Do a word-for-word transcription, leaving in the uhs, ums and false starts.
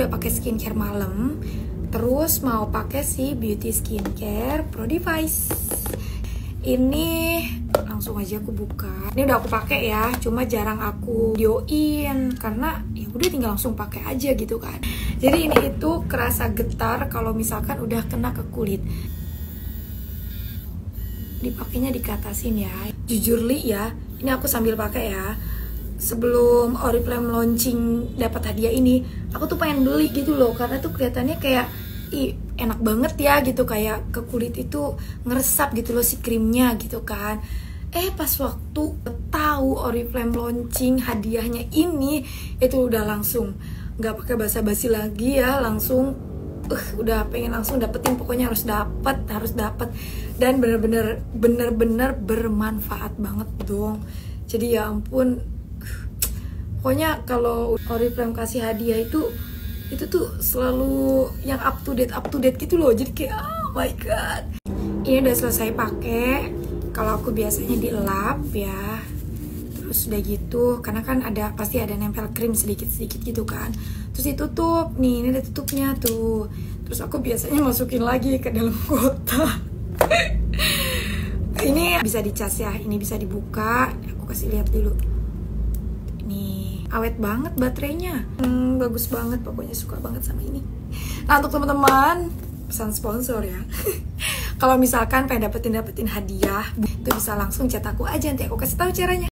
udah pakai skincare malam, terus mau pakai si beauty skincare Pro Device. Ini langsung aja aku buka. Ini udah aku pakai ya, cuma jarang aku videoin karena ya udah tinggal langsung pakai aja gitu kan. Jadi ini itu kerasa getar kalau misalkan udah kena ke kulit. Dipakainya dikatasin ya. Jujur li ya, ini aku sambil pakai ya. Sebelum Oriflame launching dapat hadiah ini, aku tuh pengen beli gitu loh karena tuh kelihatannya kayak ih enak banget ya gitu, kayak ke kulit itu ngeresap gitu loh si krimnya gitu kan. Eh pas waktu tahu Oriflame launching hadiahnya ini, itu udah langsung nggak pakai basa-basi lagi ya, langsung uh, udah pengen langsung dapetin, pokoknya harus dapet harus dapet dan bener-bener bener-bener bermanfaat banget dong. Jadi ya ampun, pokoknya kalau Oriflame kasih hadiah itu itu tuh selalu yang up to date up to date gitu loh. Jadi kayak oh my god. Ini udah selesai pakai. Kalau aku biasanya dielap ya. Terus udah gitu, karena kan ada pasti ada nempel krim sedikit-sedikit gitu kan. Terus ditutup. Nih, ini ada tutupnya tuh. Terus aku biasanya masukin lagi ke dalam kotak. Ini bisa dicas ya, ini bisa dibuka. Aku kasih lihat dulu. Nih, awet banget baterainya. Hmm, bagus banget, pokoknya suka banget sama ini. Nah, untuk teman-teman, pesan sponsor ya. Kalau misalkan pengen dapetin dapetin hadiah, itu bisa langsung chat aku aja, nanti aku kasih tahu caranya.